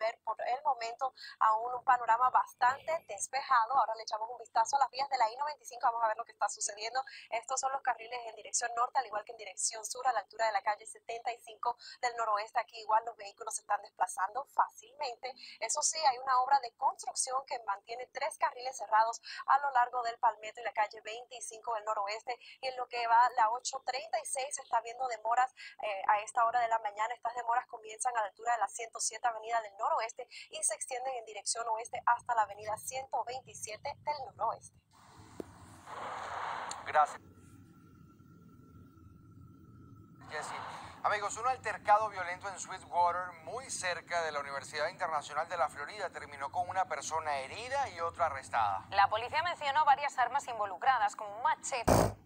ver por el momento aún un panorama bastante despejado. Ahora le echamos un vistazo a las vías de la I-95, vamos a ver lo que está sucediendo. Estos son los carriles en dirección norte, al igual que en dirección sur, a la altura de la calle 75 del noroeste. Aquí igual los vehículos se están desplazando fácilmente. Eso sí, hay una obra de construcción que mantiene 3 carriles cerrados a lo largo del Palmetto y la calle 25 del noroeste, y en lo que va la 836 se está viendo demoras a esta hora de la mañana. Estas demoras comienzan a la altura de la 107 avenida del noroeste y se extienden en dirección oeste hasta la avenida 127 del noroeste. Gracias, Jessy. Amigos, un altercado violento en Sweetwater, muy cerca de la Universidad Internacional de la Florida, terminó con una persona herida y otra arrestada. La policía mencionó varias armas involucradas, como un machete.